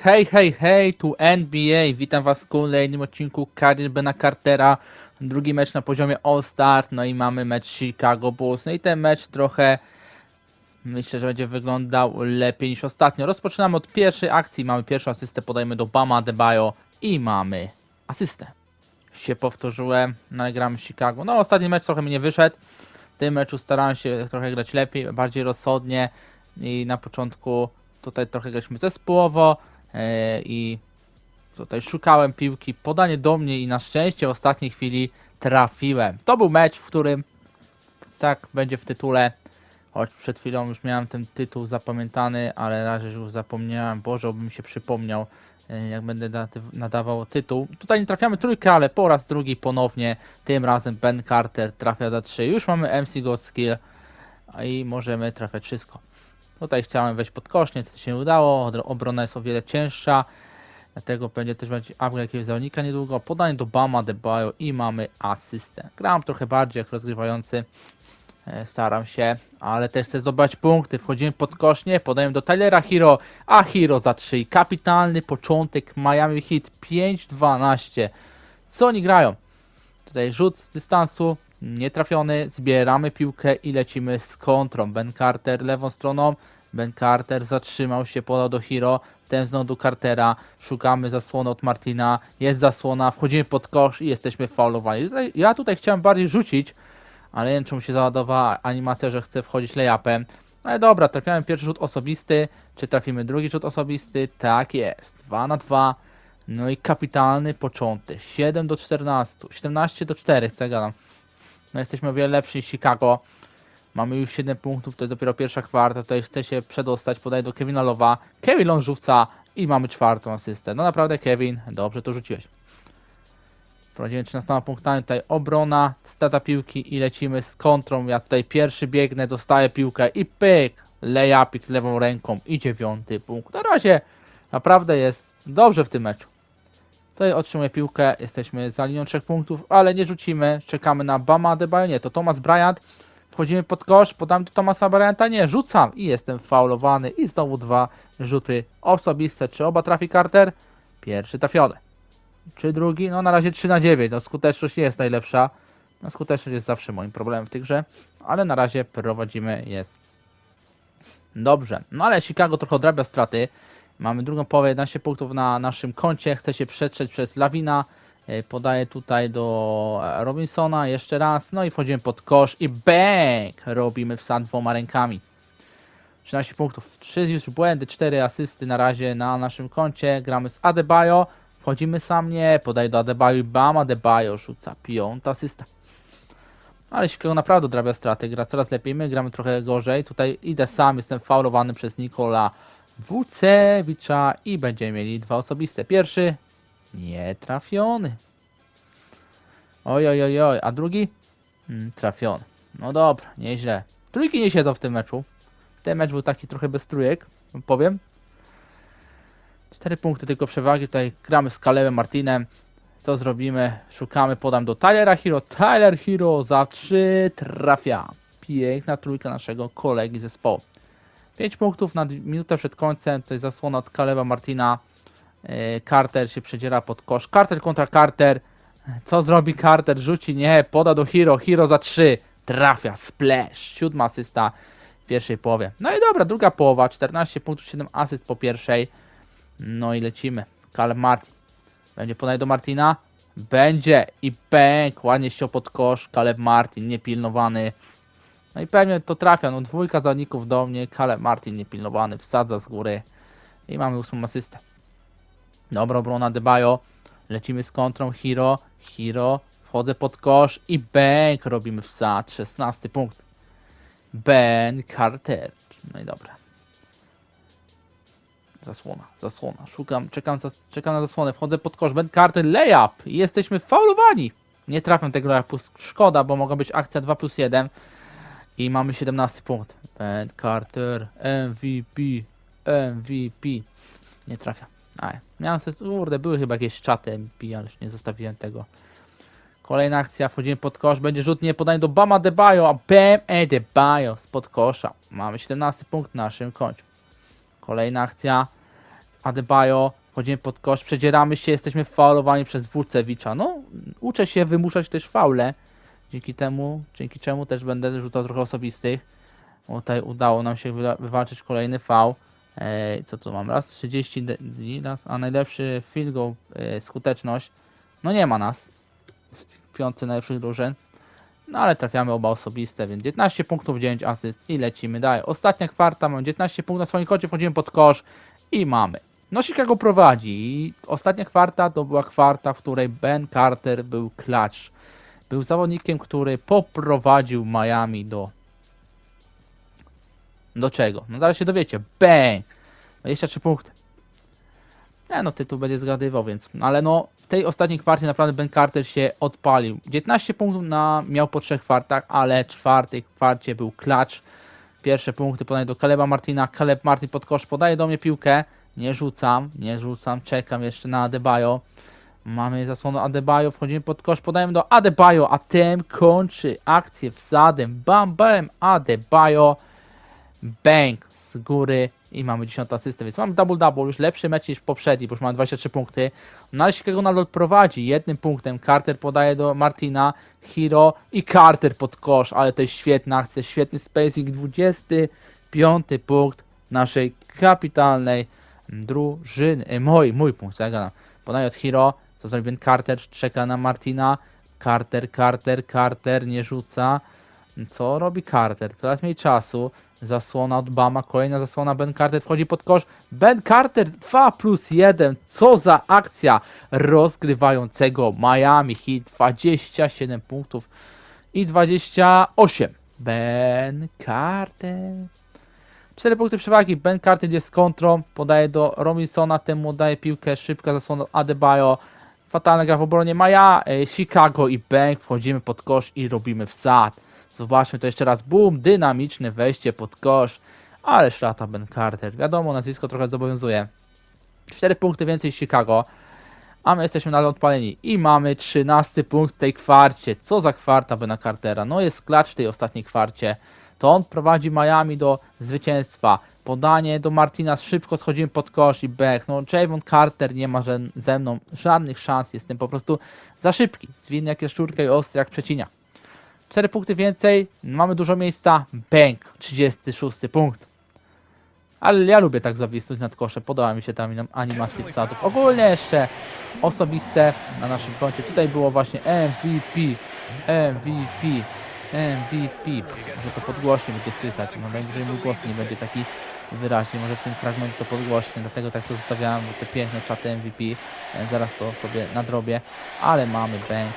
Hej, hej, hej, tu NBA. Witam was w kolejnym odcinku Kariery Bena Cartera. Drugi mecz na poziomie All-Star. No i mamy mecz Chicago Bulls. No i ten mecz trochę, myślę, że będzie wyglądał lepiej niż ostatnio. Rozpoczynamy od pierwszej akcji. Mamy pierwszą asystę, podajemy do Bama Adebayo i mamy asystę. Się powtórzyłem, no i gramy w Chicago. No ostatni mecz trochę mi nie wyszedł. W tym meczu starałem się trochę grać lepiej, bardziej rozsądnie i na początku tutaj trochę graliśmy zespołowo i tutaj szukałem piłki, podanie do mnie i na szczęście w ostatniej chwili trafiłem. To był mecz, w którym tak będzie w tytule, choć przed chwilą już miałem ten tytuł zapamiętany, ale na razie już zapomniałem. Boże, obym się przypomniał, jak będę nadawał tytuł. Tutaj nie trafiamy trójkę, ale po raz drugi ponownie, tym razem Ben Carter trafia za 3. Już mamy MC God Skill i możemy trafiać wszystko. Tutaj chciałem wejść pod kosz, niestety się nie udało, obrona jest o wiele cięższa, dlatego będzie też upgrade jakiegoś zawodnika niedługo. Podanie do Bama Adebayo i mamy asystę. Gram trochę bardziej jak rozgrywający, staram się, ale też chcę zdobywać punkty. Wchodzimy pod kosz, nie, podajemy do Tylera Hero, a Hero za 3. I kapitalny początek Miami Heat 5-12. Co oni grają? Tutaj rzut z dystansu, nietrafiony, zbieramy piłkę i lecimy z kontrą. Ben Carter lewą stroną, Ben Carter zatrzymał się, podał do Hero, ten znowu do Cartera, szukamy zasłony od Martina, jest zasłona, wchodzimy pod kosz i jesteśmy faulowani. Ja tutaj chciałem bardziej rzucić, ale nie wiem czemu się załadowała animacja, że chcę wchodzić layupem. Ale dobra, trafiamy pierwszy rzut osobisty, czy trafimy drugi rzut osobisty? Tak jest, 2 na 2. No i kapitalny początek, 7-14, 17-4, co ja gadam. No jesteśmy o wiele lepsi niż Chicago. Mamy już 7 punktów, to jest dopiero pierwsza kwarta, tutaj chce się przedostać, podaje do Kevina Love'a. Kevin Love rzuca i mamy czwartą asystę. No naprawdę Kevin, dobrze to rzuciłeś. Prowadzimy 13 punktami, tutaj obrona, strata piłki i lecimy z kontrą. Ja tutaj pierwszy biegnę, dostaję piłkę i pyk, layupik lewą ręką i 9 punkt. Na razie naprawdę jest dobrze w tym meczu. Tutaj otrzymuję piłkę, jesteśmy za linią 3 punktów, ale nie rzucimy, czekamy na Bama Adebayo, nie, to Thomas Bryant, wchodzimy pod kosz, podam do Thomasa Bryanta, nie, rzucam i jestem faulowany i znowu 2 rzuty osobiste, czy oba trafi Carter? Pierwszy trafiony, czy drugi? No na razie 3 na 9, no skuteczność nie jest najlepsza, no skuteczność jest zawsze moim problemem w tej grze, ale na razie prowadzimy, jest dobrze, no ale Chicago trochę odrabia straty. Mamy drugą połowę, 11 punktów na naszym koncie. Chce się przetrzeć przez Lawina. Podaję tutaj do Robinsona jeszcze raz. No i wchodzimy pod kosz i bang! Robimy wsad 2 rękami. 13 punktów, 3 już błędy, 4 asysty na razie na naszym koncie. Gramy z Adebayo. Wchodzimy sam, nie. Podaję do Adebayo i bam, Adebayo rzuca 5 asysta. Ale Chicago naprawdę odrabia straty. Gra coraz lepiej. My gramy trochę gorzej. Tutaj idę sam, jestem faulowany przez Nikola Wucewicza i będziemy mieli 2 osobiste. Pierwszy nietrafiony. Oj, oj, oj, oj. A drugi? Trafiony. No dobra, nieźle. Trójki nie siedzą w tym meczu. Ten mecz był taki trochę bez trójek, powiem. 4 punkty tylko przewagi. Tutaj gramy z Calebem Martinem. Co zrobimy? Szukamy, podam do Tylera Hero. Tyler Hero za 3 trafia. Piękna trójka naszego kolegi zespołu. 5 punktów na minutę przed końcem, to jest zasłona od Caleba Martina. Carter się przedziera pod kosz. Carter kontra Carter. Co zrobi Carter? Rzuci? Nie. Poda do Hero. Hero za 3. Trafia. Splash. 7 asysta w pierwszej połowie. No i dobra, druga połowa. 14 punktów, 7 asyst po pierwszej. No i lecimy. Caleb Martin. Będzie podaj do Martina? Będzie. I bang. Ładnie ściął pod kosz. Caleb Martin niepilnowany. No i pewnie to trafia, no 2 zawodników do mnie, Caleb Martin niepilnowany, wsadza z góry i mamy 8 asystę. Dobra obrona Adebayo, lecimy z kontrą Hero, wchodzę pod kosz i bang, robimy wsad, 16 punkt. Ben Carter, no i dobra. Zasłona, czekam na zasłonę, wchodzę pod kosz, Ben Carter, layup i jesteśmy faulowani. Nie trafię tego layupu, szkoda, bo mogła być akcja 2+1. I mamy 17 punkt. Ben Carter, MVP. Nie trafia. Miałem sobie, kurde, były chyba jakieś czaty MVP, ale już nie zostawiłem tego. Kolejna akcja, wchodzimy pod kosz, będzie rzut, nie podanie do Bama Adebayo, a Bam Adebayo spod kosza. Mamy 17 punkt na naszym koncie. Kolejna akcja Adebayo, wchodzimy pod kosz, przedzieramy się, jesteśmy faulowani przez Wucewicza. No, uczę się wymuszać też faule. Dzięki czemu też będę rzucał trochę osobistych. Tutaj udało nam się wywalczyć kolejny faul. Co tu mam? Raz 30 dni, a najlepszy field goal, skuteczność. No nie ma nas w piątce najlepszych drużyn. No ale trafiamy oba osobiste, więc 19 punktów, 9 asyst i lecimy dalej. Ostatnia kwarta, mamy 19 punktów na swoim koncie, wchodzimy pod kosz i mamy. No Chicago prowadzi i ostatnia kwarta to była kwarta, w której Ben Carter był clutch. Był zawodnikiem, który poprowadził Miami do czego? No zaraz się dowiecie. Bang! 23 punkty. No tytuł będzie zgadywał, więc... Ale no, w tej ostatniej kwarcie naprawdę Ben Carter się odpalił. 19 punktów miał po 3 kwartach, ale w czwartej kwarcie był clutch. Pierwsze punkty podaje do Caleba Martina. Caleb Martin pod kosz podaje do mnie piłkę. Nie rzucam, czekam jeszcze na Adebayo. Mamy zasłonę Adebayo, wchodzimy pod kosz, podajemy do Adebayo, a ten kończy akcję wsadem. Bam, bam, Adebayo. Bang z góry i mamy 10 asystę, więc mamy double, już lepszy mecz niż poprzedni, bo już mamy 23 punkty. No ale Chicago nadal prowadzi jednym punktem. Carter podaje do Martina, Hero i Carter pod kosz, ale to jest świetna akcja, świetny spacing, 25 punkt naszej kapitalnej drużyny. Mój punkt, co ja gadam. Podaje od Hero, co zrobi Ben Carter, czeka na Martina. Carter nie rzuca. Co robi Carter? Coraz mniej czasu. Zasłona od Bama, kolejna zasłona, Ben Carter wchodzi pod kosz. Ben Carter 2+1. Co za akcja rozgrywającego Miami Heat. 27 punktów i 28. Ben Carter. 4 punkty przewagi. Ben Carter jest z kontrą. Podaje do Robinsona, temu daje piłkę. Szybka zasłona Adebayo. Fatalna gra w obronie Chicago i bang. Wchodzimy pod kosz i robimy wsad. Zobaczmy to jeszcze raz. Boom, dynamiczne wejście pod kosz. Ale szlata Ben Carter. Wiadomo, nazwisko trochę zobowiązuje. 4 punkty więcej Chicago. A my jesteśmy nadal odpaleni. I mamy 13 punkt w tej kwarcie. Co za kwarta Bena Cartera. No jest clutch w tej ostatniej kwarcie. To on prowadzi Miami do zwycięstwa. Podanie do Martina. Szybko schodzimy pod kosz i back. No Javon Carter nie ma ze mną żadnych szans. Jestem po prostu za szybki. Zwinny jak jaszczurka i ostry jak przecinia. 4 punkty więcej, mamy dużo miejsca, bang, 36 punkt. Ale ja lubię tak zawisnąć nad koszem, podoba mi się tam animacji wsadów. Ogólnie jeszcze osobiste na naszym koncie. Tutaj było właśnie MVP. Może to podgłośnie będzie słychać, no najwyżej mój głos nie będzie taki wyraźny, może w tym fragmencie to podgłośnie, dlatego tak to zostawiałem, bo te piękne czaty MVP, zaraz to sobie nadrobię, ale mamy bang.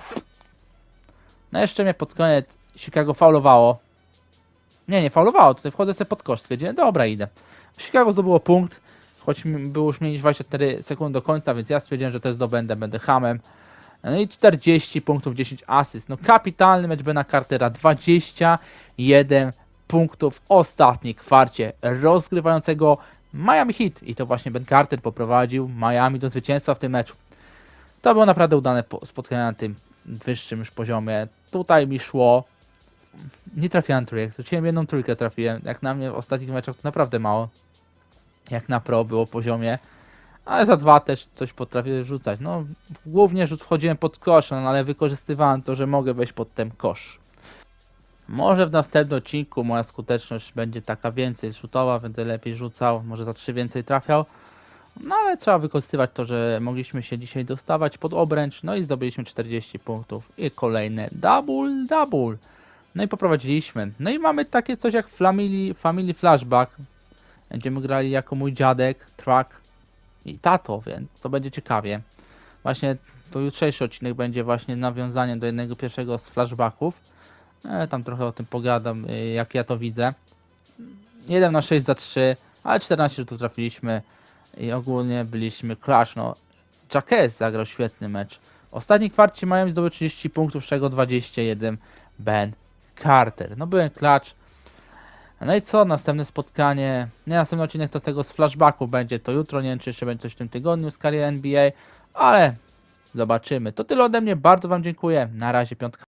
No jeszcze mnie pod koniec Chicago faulowało. Nie faulowało, tutaj wchodzę sobie pod kosz, stwierdziłem, dobra, idę. Chicago zdobyło punkt, choć było już mniej niż 24 sekundy do końca, więc ja stwierdziłem, że to jest będę hamem. No i 40 punktów, 10 asyst. No kapitalny mecz Bena Cartera, 21 punktów w ostatniej kwarcie rozgrywającego Miami Heat. I to właśnie Ben Carter poprowadził Miami do zwycięstwa w tym meczu. To było naprawdę udane spotkanie na tym wyższym już poziomie. Tutaj mi szło. Nie trafiałem trójek. Zwróciłem jedną trójkę, trafiłem. Jak na mnie w ostatnich meczach to naprawdę mało. Jak na pro było poziomie. Ale za 2 też coś potrafię rzucać. No, głównie wchodziłem pod kosz, no, ale wykorzystywałem to, że mogę wejść pod ten kosz. Może w następnym odcinku moja skuteczność będzie taka więcej rzutowa, będę lepiej rzucał, może za 3 więcej trafiał. No ale trzeba wykorzystywać to, że mogliśmy się dzisiaj dostawać pod obręcz, no i zdobyliśmy 40 punktów i kolejne double. No i poprowadziliśmy. No i mamy takie coś jak Family Flashback. Będziemy grali jako mój dziadek, Truck i tato, więc to będzie ciekawie. Właśnie to jutrzejszy odcinek będzie właśnie nawiązaniem do jednego pierwszego z flashbacków. Tam trochę o tym pogadam, jak ja to widzę. 1 na 6 za 3, ale 14 rzutów trafiliśmy. I ogólnie byliśmy clutch. No, Jacques zagrał świetny mecz. W ostatniej kwarcie Miami zdobył 30 punktów, z czego 21 Ben Carter. No byłem clutch. No i co? Następne spotkanie. Nie, następny odcinek to tego z flashbacku będzie to jutro. Nie wiem, czy jeszcze będzie coś w tym tygodniu z kariery NBA. Ale zobaczymy. To tyle ode mnie. Bardzo wam dziękuję. Na razie, piątka.